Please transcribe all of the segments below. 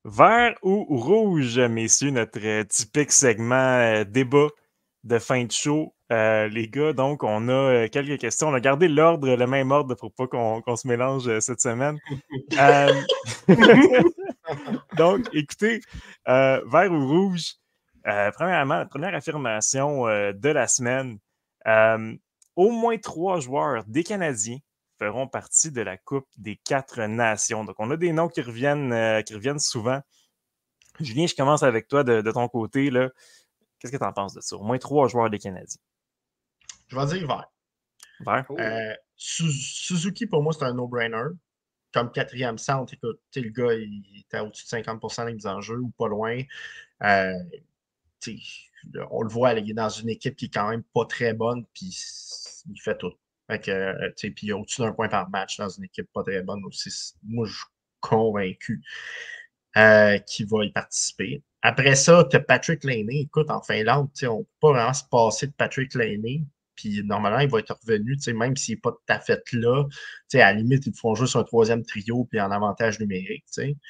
Vert ou rouge, messieurs, notre typique segment débat de fin de show. Les gars, donc, on a quelques questions. On a gardé l'ordre, le même ordre pour pas qu'on se mélange cette semaine. Donc, écoutez, vert ou rouge, premièrement, première affirmation de la semaine. Au moins 3 joueurs des Canadiens feront partie de la Coupe des 4 nations. Donc, on a des noms qui reviennent souvent. Julien, je commence avec toi de ton côté. Qu'est-ce que tu en penses de ça? Au moins 3 joueurs des Canadiens. Je vais dire vert. Vert? Suzuki, pour moi, c'est un no-brainer. Comme quatrième centre, écoute, le gars, il était au-dessus de 50% des mises en jeu ou pas loin. On le voit, il est dans une équipe qui est quand même pas très bonne, puis il fait tout. Puis il y a au-dessus d'un point par match dans une équipe pas très bonne aussi. Moi, je suis convaincu qu'il va y participer. Après ça, tu as Patrick Laney. Écoute, en Finlande, on ne peut pas vraiment se passer de Patrick Laney. Puis normalement, il va être revenu, même s'il n'est pas tout à fait là. À la limite, ils font juste un troisième trio puis en avantage numérique.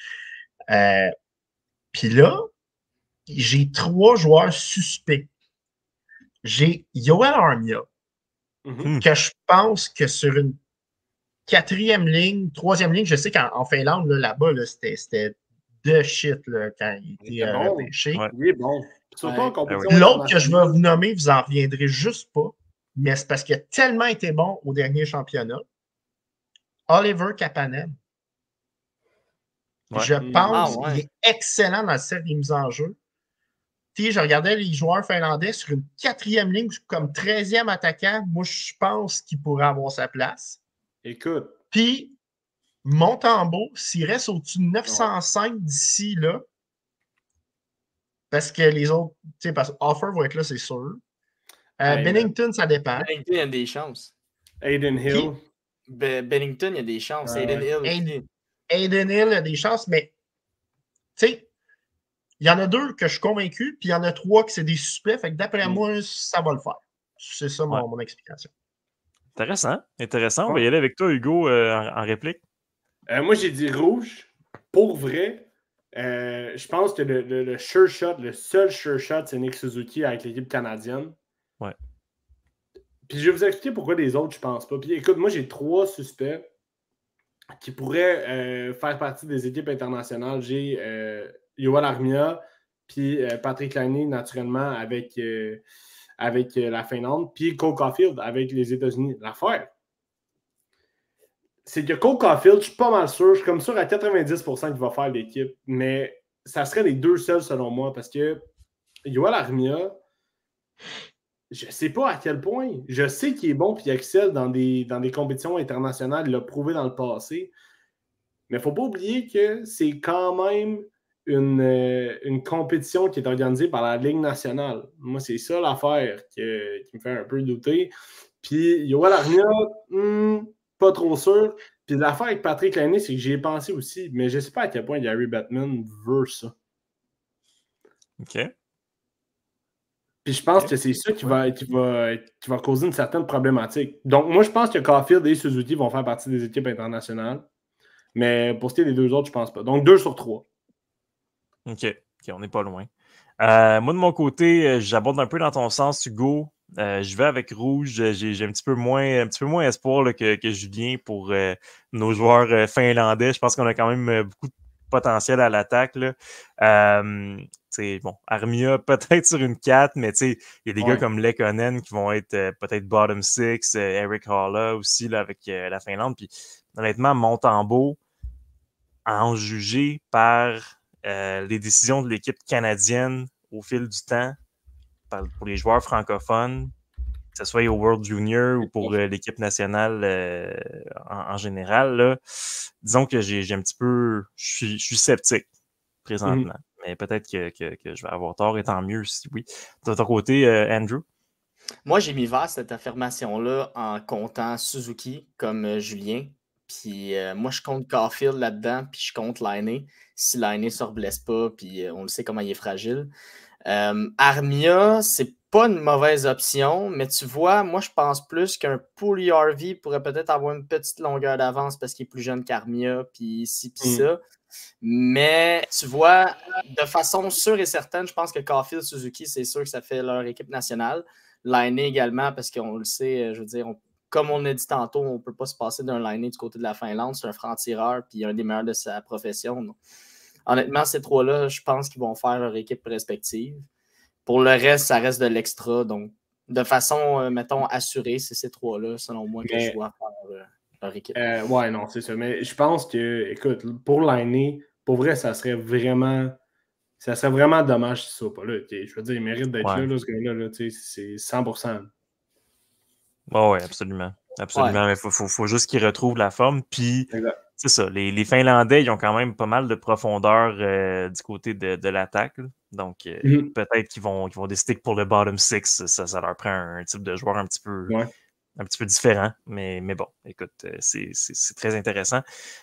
Puis là, j'ai 3 joueurs suspects. J'ai Yoel Armia, que je pense que sur une 4e ligne, 3e ligne, je sais qu'en Finlande, là-bas, c'était de shit quand il était repêché. Ouais. Il est bon. Surtout en compétition. L'autre que je vais vous nommer, vous en reviendrez juste pas, mais c'est parce qu'il a tellement été bon au dernier championnat. Oliver Kapanen. Ouais. Je pense qu'il est excellent dans le set des mises en jeu. Je regardais les joueurs finlandais sur une 4e ligne comme 13e attaquant. Moi, je pense qu'il pourrait avoir sa place. Écoute. Puis, Montembeault, s'il reste au-dessus de 905 d'ici là, parce que les autres, parce que Offer va être là, c'est sûr. Bennington, ça dépend. Bennington, il y a des chances. Aiden Hill. Bennington, il y a des chances. Aiden Hill aussi. Aiden Hill, il y a des chances, mais tu sais, il y en a 2 que je suis convaincu, puis il y en a 3 que c'est des suspects. Fait que d'après moi, ça va le faire. C'est ça mon explication. Intéressant. On va y aller avec toi, Hugo, en réplique. Moi, j'ai dit rouge. Pour vrai, je pense que le sure shot, le seul sure shot, c'est Nick Suzuki avec l'équipe canadienne. Ouais. Puis je vais vous expliquer pourquoi les autres, je pense pas. Puis écoute, moi, j'ai 3 suspects qui pourraient faire partie des équipes internationales. J'ai Yoel Armia, puis Patrick Laine, naturellement, avec la Finlande, puis Cole Caulfield avec les États-Unis. L'affaire, c'est que Cole Caulfield, je suis pas mal sûr, je suis comme sûr à 90% qu'il va faire l'équipe, mais ça serait les 2 seuls selon moi, parce que Yoel Armia, je sais pas à quel point. Je sais qu'il est bon et qu'il excelle dans des compétitions internationales. Il l'a prouvé dans le passé. Mais il ne faut pas oublier que c'est quand même une compétition qui est organisée par la Ligue nationale. Moi, c'est ça l'affaire qui me fait un peu douter. Puis Yoel Armia, pas trop sûr. Puis l'affaire avec Patrick Laine, c'est que j'y ai pensé aussi. Mais je ne sais pas à quel point Gary Bettman veut ça. OK. Puis je pense que c'est ça qui va causer une certaine problématique. Donc, moi, je pense que Caulfield et Suzuki vont faire partie des équipes internationales. Mais pour ce qui est des 2 autres, je pense pas. Donc, 2 sur 3. OK, on n'est pas loin. Moi, de mon côté, j'aborde un peu dans ton sens, Hugo. Je vais avec rouge. J'ai un petit peu moins espoir là, que Julien pour nos joueurs finlandais. Je pense qu'on a quand même beaucoup de potentiel à l'attaque. Armia peut-être sur une 4, mais il y a des gars comme Lekkonen qui vont être peut-être bottom 6, Eric Halla aussi là, avec la Finlande. Puis honnêtement, Montembeault, à en juger par les décisions de l'équipe canadienne au fil du temps, pour les joueurs francophones, que ce soit au World Junior ou pour l'équipe nationale en général, là, disons que j'ai un petit peu... Je suis sceptique présentement. Mais peut-être que je vais avoir tort, et tant mieux si oui. De ton côté, Andrew? Moi, j'ai mis vert cette affirmation-là en comptant Suzuki comme Julien. Puis moi, je compte Caulfield là-dedans, puis je compte Laine. Si Laine ne se reblesse pas, puis on le sait comment il est fragile. Armia, c'est pas une mauvaise option, mais tu vois, moi, je pense plus qu'un Puljujarvi pourrait peut-être avoir une petite longueur d'avance parce qu'il est plus jeune qu'Armia, puis ci, puis ça. Mais tu vois, de façon sûre et certaine, je pense que Caulfield, Suzuki, c'est sûr que ça fait leur équipe nationale. Lainé également, parce qu'on le sait, je veux dire, comme on a dit tantôt, on ne peut pas se passer d'un Lainé du côté de la Finlande. C'est un franc-tireur puis un des meilleurs de sa profession. Donc, honnêtement, ces trois-là, je pense qu'ils vont faire leur équipe respective. Pour le reste, ça reste de l'extra. Donc, de façon, mettons, assurée, c'est ces trois-là, selon moi, que je vois faire leur équipe. Ouais, non, c'est ça. Mais je pense que, écoute, pour l'année, pour vrai, ça serait vraiment dommage si ça soit pas là. Je veux dire, il mérite d'être là, ce gars-là. Là, c'est 100%. Oui, absolument. Absolument. Ouais. Mais il faut juste qu'ils retrouvent la forme. Puis, c'est ça. Les Finlandais, ils ont quand même pas mal de profondeur du côté de l'attaque. Là. Donc, peut-être qu'ils vont décider que pour le bottom six, ça leur prend un type de joueur un petit peu différent. Mais bon, écoute, c'est très intéressant.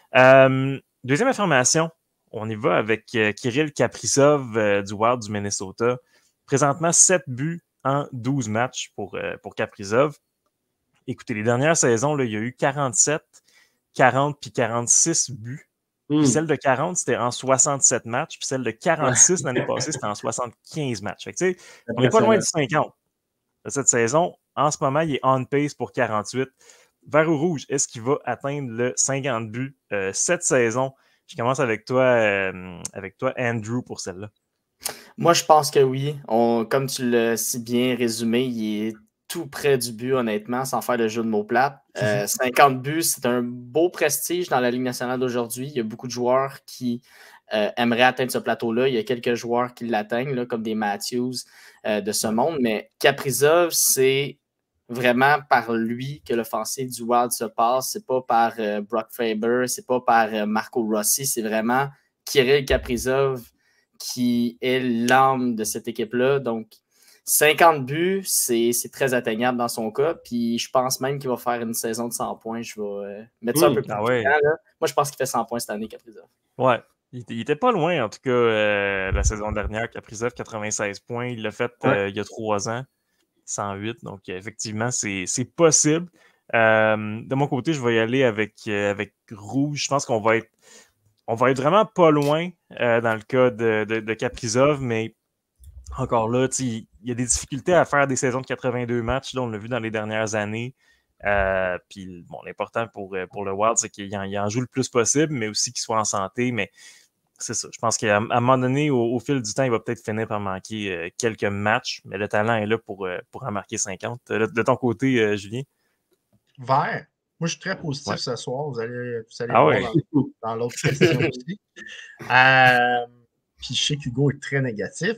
Deuxième information, on y va avec Kirill Kaprizov du Wild du Minnesota. Présentement, 7 buts en 12 matchs pour Kaprizov. Écoutez, les dernières saisons, là, il y a eu 47, 40 puis 46 buts. Puis celle de 40, c'était en 67 matchs. Puis celle de 46 l'année passée, c'était en 75 matchs. Fait que, on n'est pas loin du 50 de cette saison. En ce moment, il est on pace pour 48. Vert ou rouge, est-ce qu'il va atteindre le 50 buts cette saison? Je commence avec toi, Andrew, pour celle-là. Moi, je pense que oui. Comme tu l'as si bien résumé, il est tout près du but, honnêtement, sans faire de jeu de mots plats. 50 buts, c'est un beau prestige dans la Ligue nationale d'aujourd'hui. Il y a beaucoup de joueurs qui aimeraient atteindre ce plateau-là. Il y a quelques joueurs qui l'atteignent, là, comme des Matthews de ce monde. Mais Kaprizov, c'est vraiment par lui que l'offensive du Wild se passe. C'est pas par Brock Faber, c'est pas par Marco Rossi. C'est vraiment Kirill Kaprizov qui est l'âme de cette équipe-là. Donc, 50 buts, c'est très atteignable dans son cas. Puis je pense même qu'il va faire une saison de 100 points. Je vais mettre ça un peu plus tard. Moi, je pense qu'il fait 100 points cette année, Kaprizov. Ouais. Il était pas loin, en tout cas, la saison dernière. Kaprizov, 96 points. Il l'a fait il y a 3 ans. 108. Donc, effectivement, c'est possible. De mon côté, je vais y aller avec rouge. Je pense qu'on va être vraiment pas loin dans le cas de Kaprizov, mais encore là, il y a des difficultés à faire des saisons de 82 matchs. Là, on l'a vu dans les dernières années. Puis, bon, l'important pour le Wild, c'est qu'il en joue le plus possible, mais aussi qu'il soit en santé. Mais c'est ça. Je pense qu'à un moment donné, au fil du temps, il va peut-être finir par manquer quelques matchs, mais le talent est là pour en marquer 50. De ton côté, Julien? Vert. Moi, je suis très positif ce soir. Vous allez voir dans l'autre question aussi. Puis, je sais qu'Hugo est très négatif.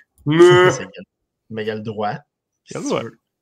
Mais il y a le droit. Il y a le droit.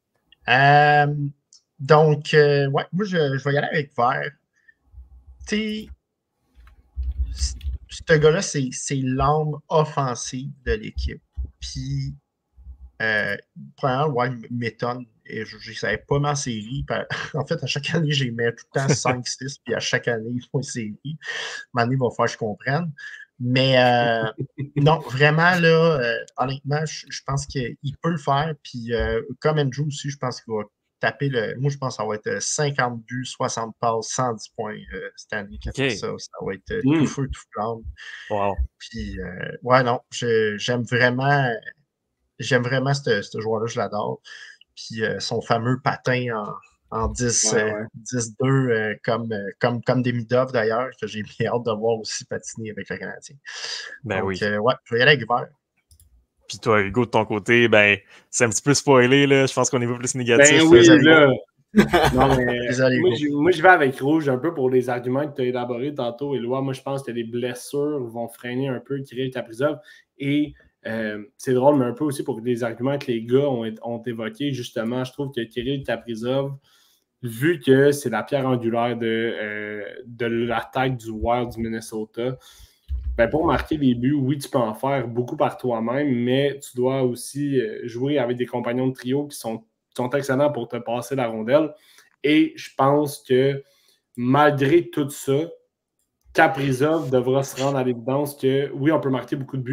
Donc, ouais, moi, je vais y aller avec vert. Tu sais, ce gars-là, c'est l'âme offensive de l'équipe. Puis, premièrement, ouais, il m'étonne. Et je ne savais pas ma série. En fait, à chaque année, j'y mets tout le temps 5-6, puis à chaque année, ils font une série. Maintenant, il va falloir que je comprenne. Mais non, vraiment, là, honnêtement, je pense qu'il peut le faire. Puis, comme Andrew aussi, je pense qu'il va taper le. Moi, je pense que ça va être 50 buts, 60 passes, 110 points cette année. Okay. Ça va être tout feu, tout flamme. Wow. Puis, ouais, non, j'aime vraiment ce joueur-là, je l'adore. Puis, son fameux patin en 10-2, comme Demidov d'ailleurs, que j'ai bien hâte de voir aussi patiner avec le Canadien. Ben donc, oui. Ouais, je vais y aller avec vert. Puis toi, Hugo, de ton côté, ben, c'est un petit peu spoilé, là. Je pense qu'on est pas plus négatif. Ben oui, là. Non, mais moi, je vais avec rouge un peu pour les arguments que tu as élaborés tantôt, Éloi. Moi, je pense que les blessures vont freiner un peu Kirill Kaprizov. Et c'est drôle, mais un peu aussi pour les arguments que les gars ont évoqués. Justement, je trouve que Kirill Kaprizov, vu que c'est la pierre angulaire de l'attaque du Wild du Minnesota, ben pour marquer les buts, oui, tu peux en faire beaucoup par toi-même, mais tu dois aussi jouer avec des compagnons de trio qui sont excellents pour te passer la rondelle. Et je pense que malgré tout ça, Kaprizov devra se rendre à l'évidence que oui, on peut marquer beaucoup de buts,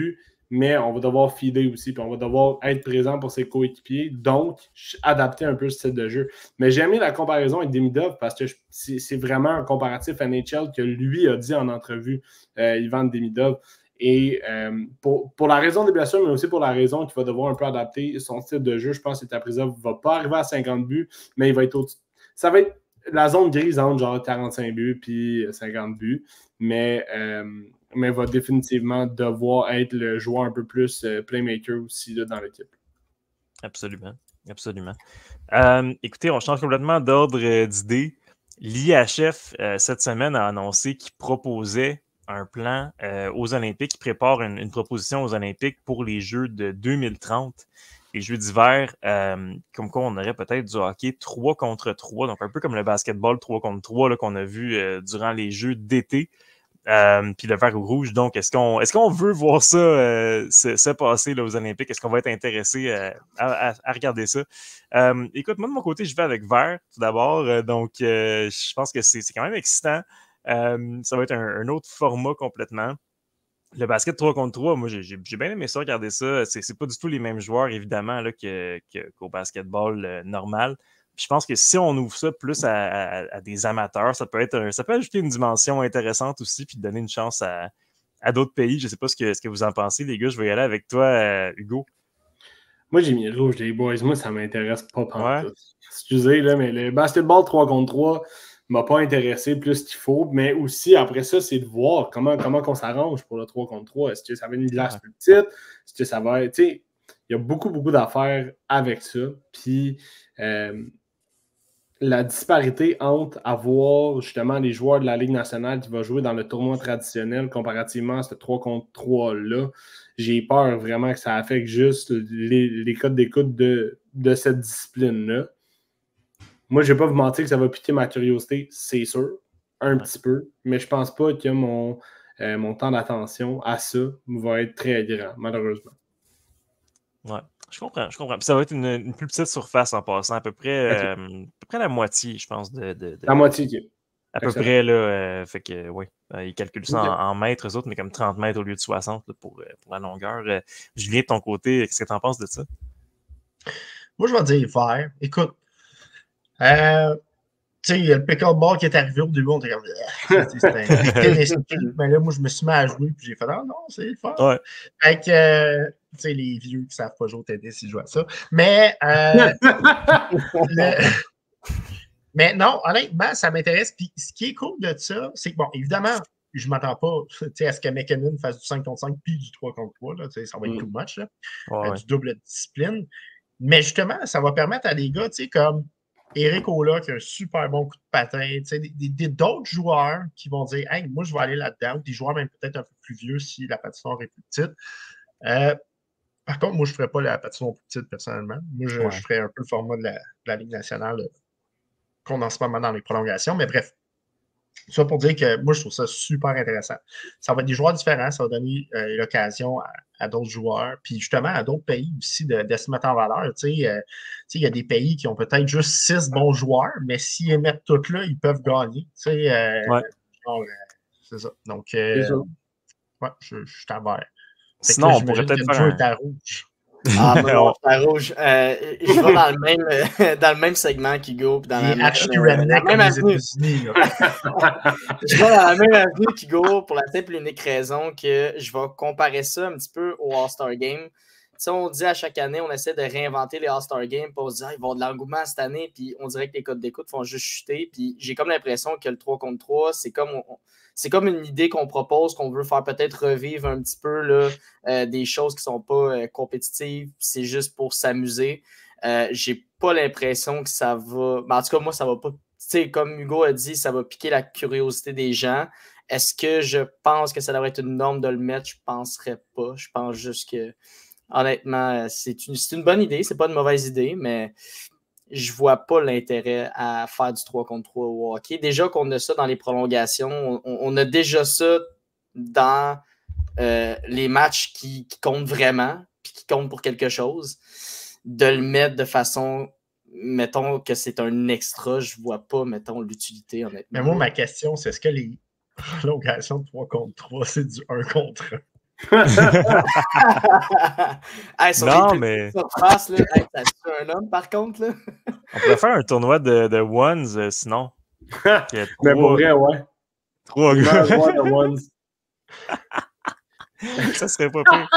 mais on va devoir feeder aussi, puis on va devoir être présent pour ses coéquipiers, donc adapter un peu ce style de jeu. Mais j'ai aimé la comparaison avec Demidov parce que c'est vraiment un comparatif NHL que lui a dit en entrevue, Ivan Demidov. Et pour la raison des blessures, mais aussi pour la raison qu'il va devoir un peu adapter son style de jeu, je pense que Kaprizov ne va pas arriver à 50 buts, mais il va être au-dessus. Ça va être la zone grise entre genre 45 buts puis 50 buts, mais va définitivement devoir être le joueur un peu plus playmaker aussi là, dans l'équipe. Absolument. Absolument. Écoutez, on change complètement d'ordre d'idée. L'IHF, cette semaine, a annoncé qu'il proposait un plan aux Olympiques, qui prépare une proposition aux Olympiques pour les Jeux de 2030, les Jeux d'hiver, comme quoi on aurait peut-être du hockey 3 contre 3, donc un peu comme le basketball 3 contre 3 là, qu'on a vu durant les Jeux d'été, puis le vert ou rouge. Donc, est-ce qu'on veut voir ça se passer là, aux Olympiques? Est-ce qu'on va être intéressé à regarder ça? Écoute, moi de mon côté, je vais avec vert tout d'abord, donc je pense que c'est quand même excitant. Ça va être un autre format complètement. Le basket 3 contre 3, moi j'ai bien aimé ça, regarder ça. C'est pas du tout les mêmes joueurs, évidemment, là, qu'au basketball normal. Puis je pense que si on ouvre ça plus à des amateurs, ça peut ajouter une dimension intéressante aussi, puis donner une chance à d'autres pays. Je sais pas ce que vous en pensez, les gars. Je vais y aller avec toi, Hugo. Moi, j'ai mis rouge, les boys. Moi, ça m'intéresse pas pantoute. Excusez, là, mais le basketball 3 contre 3 m'a pas intéressé plus qu'il faut. Mais aussi, après ça, c'est de voir comment on s'arrange pour le 3 contre 3. Est-ce que ça va être une glace plus petite? Est-ce que ça va être... Tu sais, il y a beaucoup d'affaires avec ça. Puis, la disparité entre avoir justement les joueurs de la Ligue nationale qui vont jouer dans le tournoi traditionnel comparativement à ce 3 contre 3-là, j'ai peur vraiment que ça affecte juste les codes d'écoute de cette discipline-là. Moi, je ne vais pas vous mentir que ça va piquer ma curiosité, c'est sûr, un petit peu, mais je ne pense pas que mon temps d'attention à ça va être très grand, malheureusement. Ouais, je comprends. Puis ça va être une plus petite surface en passant, à peu près la moitié, je pense. La moitié, okay. À peu près, là. Fait que, oui, ils calculent ça en mètres, eux autres, mais comme 30 mètres au lieu de 60 là, pour la longueur. Julien, de ton côté, qu'est-ce que tu en penses de ça? Moi, je vais dire vert. Écoute, tu sais, il y a le pickleball qui est arrivé au début, on était comme, c'était un tennis, mais là, moi, je me suis mis à jouer, puis j'ai fait, ah non, c'est le fun. Ouais. Fait que, tu sais, les vieux qui ne savent pas jouer au tennis, ils jouent à ça. Mais, mais non, honnêtement, ça m'intéresse. Puis ce qui est cool de ça, c'est que, bon, évidemment, je ne m'attends pas à ce que McKinnon fasse du 5 contre 5 puis du 3 contre 3. Là, ça va être too much, là, du double discipline. Mais justement, ça va permettre à des gars, tu sais, comme Eric Ola qui a un super bon coup de patin, d'autres joueurs qui vont dire hey, moi, je vais aller là-dedans, ou des joueurs même peut-être un peu plus vieux si la patinoire est plus petite. Par contre, moi, je ne ferais pas la patinoire plus petite personnellement. Moi, je ferais un peu le format de la Ligue nationale qu'on a en ce moment dans les prolongations. Mais bref, ça pour dire que moi, je trouve ça super intéressant. Ça va être des joueurs différents, ça va donner l'occasion à d'autres joueurs, puis justement à d'autres pays aussi de se mettre en valeur. Il y a des pays qui ont peut-être juste 6 bons joueurs, mais s'ils les mettent tous là, ils peuvent gagner. C'est ça. Donc, ouais, je suis à vert. Sinon, on pourrait peut-être faire un rouge. Ah, moi, rouge. Je vais dans le même segment qu'Hugo. Dans la même avenue. Je vais dans la même avenue qu'Hugo pour la simple et unique raison que je vais comparer ça un petit peu au All-Star Game. T'sais, on dit à chaque année, on essaie de réinventer les All-Star Games pour se dire il va y avoir de l'engouement cette année, puis on dirait que les codes d'écoute font juste chuter. Puis j'ai comme l'impression que le 3 contre 3, c'est comme une idée qu'on propose, qu'on veut faire peut-être revivre un petit peu là, des choses qui ne sont pas compétitives. C'est juste pour s'amuser. J'ai pas l'impression que ça va... Mais en tout cas, moi, ça va pas... Tu sais, comme Hugo a dit, ça va piquer la curiosité des gens. Est-ce que je pense que ça devrait être une norme de le mettre? Je penserais pas. Je pense juste que, honnêtement, c'est une bonne idée. C'est pas une mauvaise idée, mais... je vois pas l'intérêt à faire du 3 contre 3 au hockey. Déjà qu'on a ça dans les prolongations, on a déjà ça dans les matchs qui comptent vraiment, puis qui comptent pour quelque chose. De le mettre de façon, mettons que c'est un extra, je vois pas, mettons, l'utilité, honnêtement. Mais moi, ma question, c'est est-ce que les prolongations de 3 contre 3, c'est du 1 contre 1? Hey, sur Non, les mais surfaces, là, hey, ça tue un homme, par contre. Là. on pourrait faire un tournoi de ones, sinon. Mais pour vrai, ouais. Trois Les gars. meilleurs joueurs de Ones. Ça serait pas pire.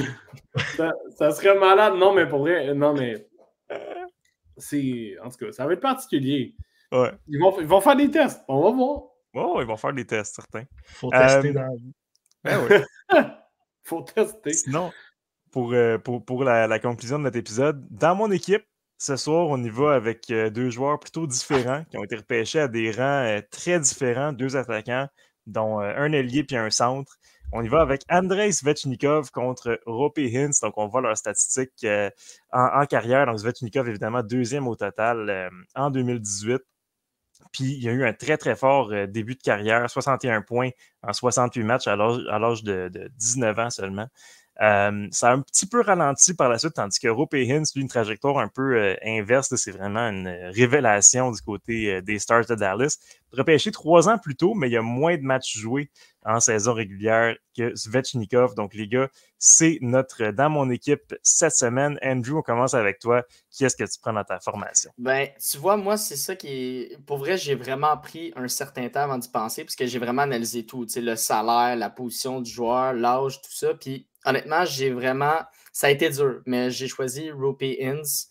Ça serait malade. Non, mais pour vrai, non, mais c'est... En tout cas, ça va être particulier. Ouais. Ils vont faire des tests. On va voir. Oh, ils vont faire des tests, certains. Faut tester dans la vie. Ben oui. Faut tester. Sinon, pour la conclusion de notre épisode, dans mon équipe, ce soir, on y va avec deux joueurs plutôt différents qui ont été repêchés à des rangs très différents, deux attaquants, dont un ailier puis un centre. On y va avec Andrei Svechnikov contre Roope Hintz. Donc, on voit leurs statistiques en carrière. Donc, Svechnikov, évidemment, deuxième au total en 2018. Puis, il y a eu un très, très fort début de carrière, 61 points en 68 matchs à l'âge de 19 ans seulement. Ça a un petit peu ralenti par la suite, tandis que Roope Hintz, lui, une trajectoire un peu inverse. Là, c'est vraiment une révélation du côté des Stars de Dallas. Repêché 3 ans plus tôt, mais il y a moins de matchs joués en saison régulière que Svechnikov. Donc, les gars, c'est dans mon équipe cette semaine. Andrew, on commence avec toi. Qui est-ce que tu prends dans ta formation? Ben, tu vois, moi, c'est ça qui est... Pour vrai, j'ai vraiment pris un certain temps avant d'y penser, parce que j'ai vraiment analysé tout, tu sais, le salaire, la position du joueur, l'âge, tout ça. Puis, honnêtement, ça a été dur, mais j'ai choisi Roope Hintz.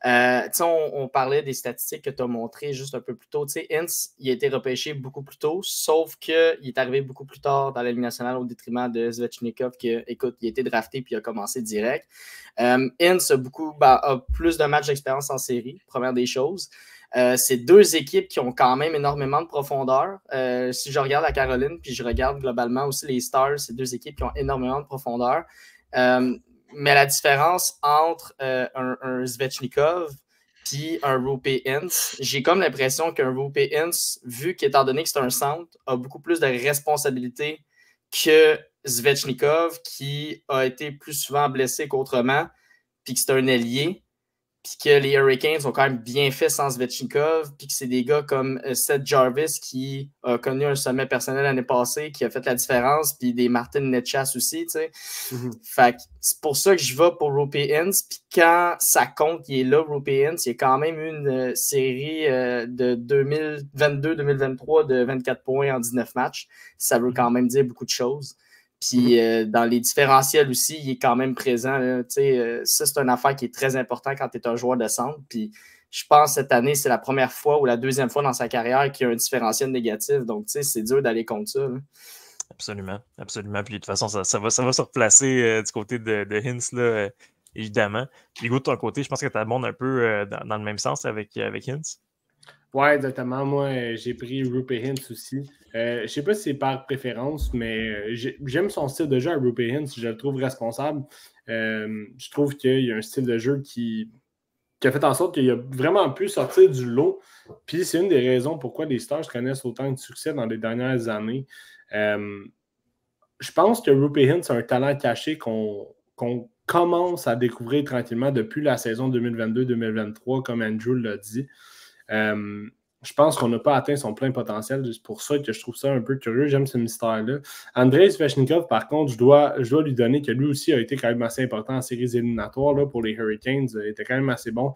On parlait des statistiques que tu as montrées juste un peu plus tôt. Hintz, il a été repêché beaucoup plus tôt, sauf qu'il est arrivé beaucoup plus tard dans la Ligue nationale au détriment de Svechnikov, qui, écoute, il a été drafté puis il a commencé direct. Hintz a plus de matchs d'expérience en série, première des choses. C'est deux équipes qui ont quand même énormément de profondeur. Si je regarde la Caroline, puis je regarde globalement aussi les Stars, c'est deux équipes qui ont énormément de profondeur. Mais la différence entre un Svechnikov puis un Roope Hintz, j'ai comme l'impression qu'un Roope Hintz, vu qu'étant donné que c'est un centre, a beaucoup plus de responsabilités que Svechnikov, qui a été plus souvent blessé qu'autrement, puis que c'est un ailier, puis que les Hurricanes ont quand même bien fait sans Svechnikov, puis que c'est des gars comme Seth Jarvis qui a connu un sommet personnel l'année passée, qui a fait la différence, puis des Martin Netchas aussi, tu sais. Fait que c'est pour ça que je vais pour Roope Hintz, puis quand ça compte, il est là, Roope Hintz, il y a quand même une série de 2022-2023 de 24 points en 19 matchs. Ça veut quand même dire beaucoup de choses. Puis dans les différentiels aussi, il est quand même présent. Ça, c'est une affaire qui est très importante quand tu es un joueur de centre. Puis je pense que cette année, c'est la première fois ou la deuxième fois dans sa carrière qu'il y a un différentiel négatif. Donc, c'est dur d'aller contre ça. Là. Absolument, absolument. Puis de toute façon, ça va se replacer du côté de Hintz, là, évidemment. Puis Hugo, de ton côté, je pense que tu abondes un peu dans le même sens avec Hintz. Oui, exactement. Moi, j'ai pris Roope Hintz aussi. Je ne sais pas si c'est par préférence, mais j'aime son style de jeu à Roope Hintz. Je le trouve responsable. Je trouve qu'il y a un style de jeu qui a fait en sorte qu'il a vraiment pu sortir du lot. Puis c'est une des raisons pourquoi les Stars connaissent autant de succès dans les dernières années. Je pense que Roope Hintz a un talent caché qu'on commence à découvrir tranquillement depuis la saison 2022-2023, comme Andrew l'a dit. Je pense qu'on n'a pas atteint son plein potentiel. C'est pour ça que je trouve ça un peu curieux. J'aime ce mystère-là. Andrei Svechnikov, par contre, je dois lui donner que lui aussi a été quand même assez important en séries éliminatoires là, pour les Hurricanes. Il était quand même assez bon.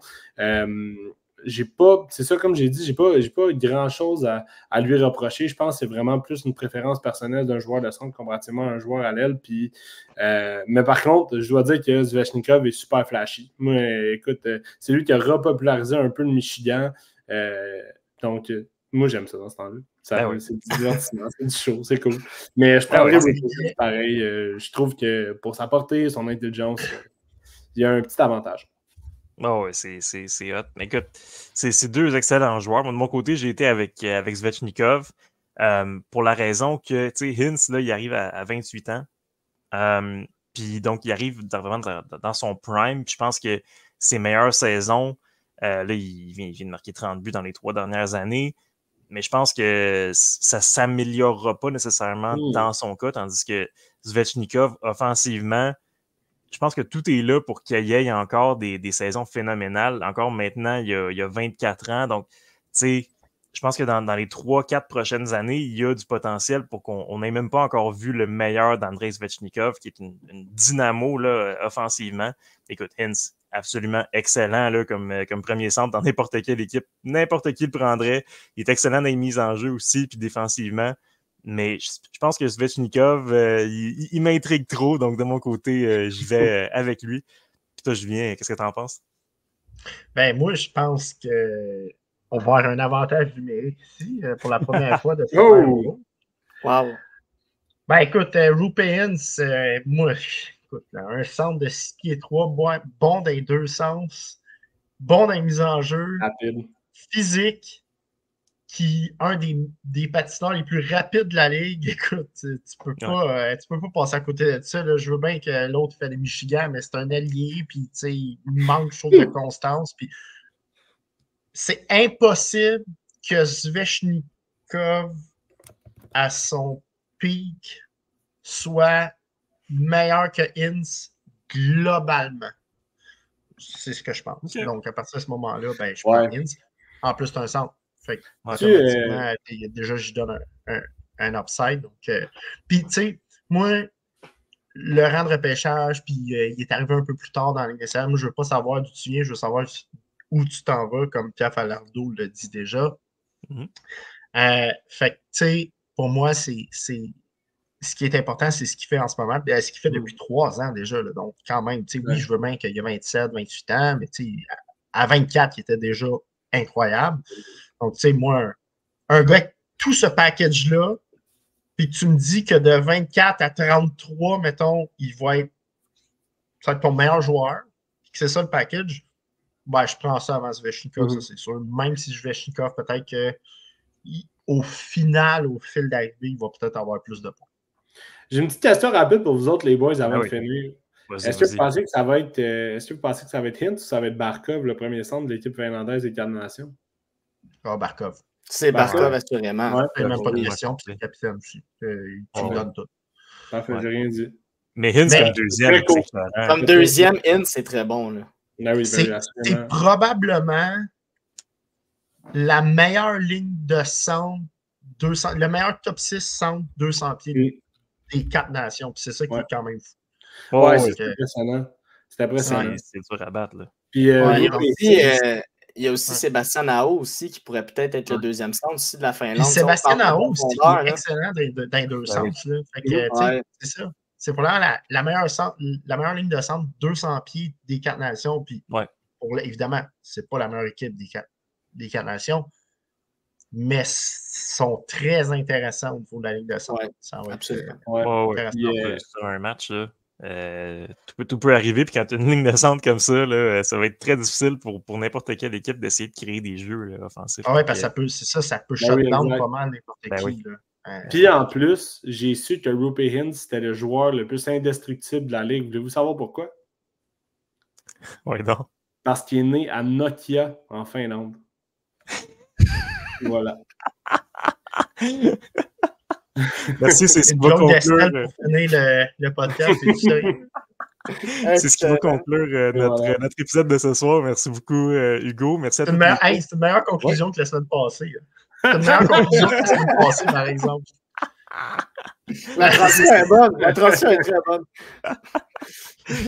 C'est ça, comme j'ai dit, j'ai pas grand-chose à lui reprocher. Je pense que c'est vraiment plus une préférence personnelle d'un joueur de centre comparativement à un joueur à l'aile. Puis, mais par contre, je dois dire que Svechnikov est super flashy. Moi, écoute, c'est lui qui a repopularisé un peu le Michigan. Donc, moi, j'aime ça dans ce temps-là. C'est du divertissement, c'est du show, c'est cool. Mais je prendrais pareil. Je trouve que pour sa portée, son intelligence, il y a un petit avantage. Oh, ouais, c'est hot. Mais écoute, c'est deux excellents joueurs. Moi, de mon côté, j'ai été avec Svechnikov pour la raison que, tu sais, Hintz, là, il arrive à 28 ans. Puis donc, il arrive vraiment dans son prime. Puis je pense que ses meilleures saisons, là, il vient de marquer 30 buts dans les 3 dernières années. Mais je pense que ça ne s'améliorera pas nécessairement dans son cas, tandis que Svechnikov, offensivement, je pense que tout est là pour qu'il y ait encore des saisons phénoménales. Encore maintenant, il y a 24 ans. Donc, tu sais, je pense que dans les 3-4 prochaines années, il y a du potentiel pour qu'on n'ait même pas encore vu le meilleur d'Andrei Svechnikov, qui est une dynamo là, offensivement. Écoute, Hintz, absolument excellent là, comme premier centre dans n'importe quelle équipe. N'importe qui le prendrait. Il est excellent dans les mises en jeu aussi, puis défensivement. Mais je pense que Svechnikov, il m'intrigue trop. Donc, de mon côté, j'y vais avec lui. Puis toi, Julien, qu'est-ce que tu en penses? Ben, moi, je pense que on va avoir un avantage numérique ici pour la première fois de ce Oh! Wow! Ben, écoute, Roope Hintz, moi, écoute, là, un centre de 6 pieds 3, bon dans les deux sens, bon dans les mises en jeu, Rapide. physique, un des patineurs les plus rapides de la ligue. Écoute, tu peux pas passer à côté de ça. Là. Je veux bien que l'autre fait des Michigan, mais c'est un allié, puis il manque, je trouve, de constance. Puis c'est impossible que Svechnikov, à son pic, soit meilleur que Hintz globalement. C'est ce que je pense. Okay. Donc, à partir de ce moment-là, ben, je prends Hintz. En plus, c'est un centre. Fait que, automatiquement, déjà, je donne un upside. Puis, tu sais, moi, le rang de repêchage, puis il est arrivé un peu plus tard dans l'essai. Moi, je ne veux pas savoir d'où tu viens, je veux savoir où tu t'en vas, comme Pierre Falardeau le dit déjà. Fait que, tu sais, pour moi, ce qui est important, c'est ce qu'il fait en ce moment. Ce qu'il fait depuis 3 ans déjà. Là. Donc, quand même, tu sais, oui, je veux bien qu'il y ait 27, 28 ans, mais tu sais, à 24, il était déjà incroyable. Donc, tu sais, moi, un gars avec tout ce package-là, puis tu me dis que de 24 à 33, mettons, ça va être ton meilleur joueur, puis que c'est ça le package, ben, je prends ça avant Svechnikov, ça c'est sûr. Même si Svechnikov, peut-être qu'au final, au fil d'arrivée, il va peut-être avoir plus de points. J'ai une petite question rapide pour vous autres, les boys, avant de finir. Est-ce que vous pensez que ça va être Hintz ou ça va être Barkov, le premier centre de l'équipe finlandaise des 4 nations? Ah, Barkov. C'est Barkov, assurément. Ouais, il n'y a même pas de question, puis c'est le capitaine aussi. Il donne tout. Parfait, j'ai rien dit. Mais Hintz comme deuxième. Comme deuxième, Hintz, c'est très bon. Là. C'est probablement la meilleure ligne de centre, le meilleur top 6 centre 200 pieds des 4 nations. Puis c'est ça qui est quand même fou. Ouais, c'est impressionnant. C'est impressionnant. C'est dur à battre. Là. Puis, il y a aussi Sébastien Aho aussi qui pourrait peut-être être le deuxième centre aussi de la Finlande. Puis Sébastien Aho aussi qui est excellent dans les deux sens. Là. Fait que, c'est ça. C'est probablement la meilleure ligne de centre 200 pieds des 4 nations. Puis, évidemment, c'est pas la meilleure équipe des 4 nations, mais sont très intéressants au niveau de la ligne de centre. Ça va être intéressant. Sur un match, là, tout peut arriver. Puis quand tu as une ligne de centre comme ça, là, ça va être très difficile pour n'importe quelle équipe d'essayer de créer des jeux là, offensifs. Ah oui, parce que ça peut shut down pas mal n'importe qui. Oui. Puis en plus, j'ai su que Roope Hintz c'était le joueur le plus indestructible de la ligue. Voulez-vous savoir pourquoi? Oui, non. Parce qu'il est né à Nokia, en Finlande. Voilà. Merci, c'est ce qui va conclure. Pour finir le podcast, c'est ce qui va conclure notre épisode de ce soir. Merci beaucoup, Hugo. Merci à tous. C'est une meilleure conclusion que la semaine passée. C'est une meilleure conclusion que la semaine passée, par exemple. La transition est bonne. La transition est très bonne.